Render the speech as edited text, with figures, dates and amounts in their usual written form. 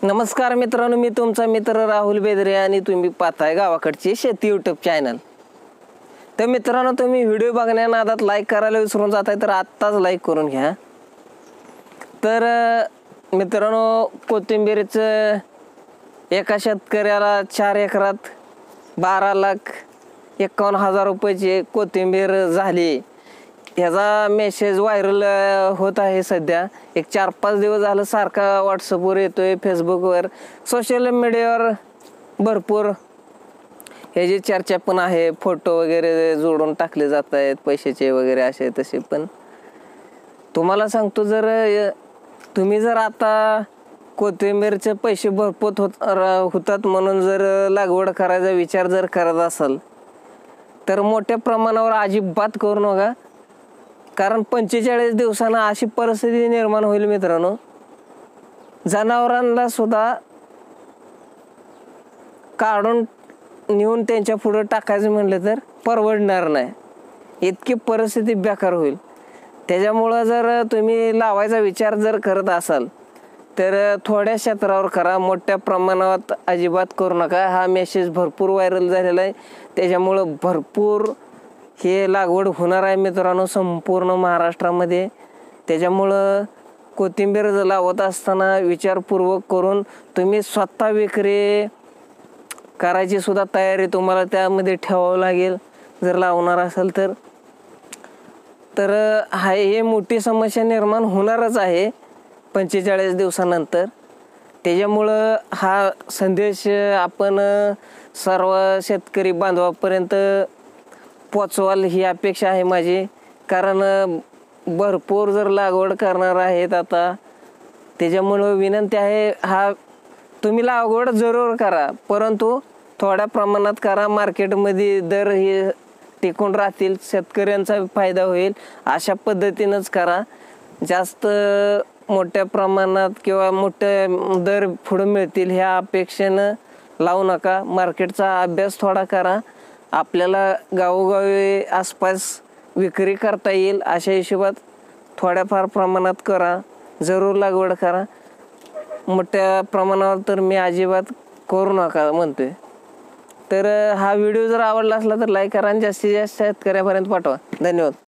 नमस्कार मित्रांनो, मी तुमचा मित्र राहुल बेदरे आणि तुम्ही पाहताय गावाकडची शेती यूट्यूब चॅनल। तर मित्रांनो, तुम्ही व्हिडिओ बघण्या नादात लाईक करायला विसरून जाताय तर आत्ताच लाईक करून घ्या। तर मित्रांनो, कोथिंबीरचं एका शेतकऱ्याला 4 एकरात 12,51,000 रुपयाची कोथिंबीर झाली। याचा मेसेज व्हायरल होत आहे सध्या। एक 4-5 दिवस झालं सारखा व्हॉट्सअपवर येतोय, फेसबुकवर, सोशल मीडियावर भरपूर ह्याची चर्चा पण आहे। फोटो वगैरे जोडून टाकले जात आहेत, पैशाचे वगैरे असे तसे। पण तुम्हाला सांगतो, तुम्ही जर आता कोथिंबीरचे पैसे भरपूर होतात म्हणून जर लागवड करायचा विचार जर करत असाल तर मोठ्या प्रमाणावर अजिबात करू नका। कारण 45 दिवसांना अशी परिस्थिती निर्माण होईल मित्रांनो, जनावरांना सुद्धा काढून नेऊन त्यांच्या पुढे टाकायचं म्हणलं तर परवडणार नाही, इतकी परिस्थिती बेकार होईल। त्याच्यामुळं जर तुम्ही लावायचा विचार जर करत असाल तर थोड्या क्षेत्रावर करा, मोठ्या प्रमाणात अजिबात करू नका। हा मेसेज भरपूर व्हायरल झालेला आहे, त्याच्यामुळं भरपूर हे लागवड होणार आहे मित्रांनो संपूर्ण महाराष्ट्रामध्ये। त्याच्यामुळं कोथिंबीर लावत असताना विचारपूर्वक करून तुम्ही स्वतः विक्री करायची सुद्धा तयारी तुम्हाला त्यामध्ये ठेवावं लागेल जर लावणार असाल तर। हे मोठी समस्या निर्माण होणारच आहे 45 दिवसानंतर। त्याच्यामुळं हा संदेश आपण सर्व शेतकरी बांधवापर्यंत पोचवाल ही अपेक्षा आहे माझी। कारण भरपूर जर लागवड करणार आहेत आता, त्याच्यामुळं विनंती आहे, तुम्ही लागवड जरूर करा परंतु थोड्या प्रमाणात करा। मार्केटमध्ये दर हे टिकून राहतील, शेतकऱ्यांचा फायदा होईल अशा पद्धतीनंच करा। जास्त मोठ्या प्रमाणात किंवा मोठे दर पुढे मिळतील ह्या अपेक्षेनं लावू नका। मार्केटचा अभ्यास थोडा करा, आपल्याला गावोगावी आसपास विक्री करता येईल अशा हिशोबात थोड्याफार प्रमाणात करा, जरूर लागवड करा। मोठ्या प्रमाणावर तर मी अजिबात करू नका म्हणतोय। तर हा व्हिडिओ जर आवडला असला तर लाईक करा आणि जास्तीत जास्त शेतकऱ्यापर्यंत पाठवा। धन्यवाद।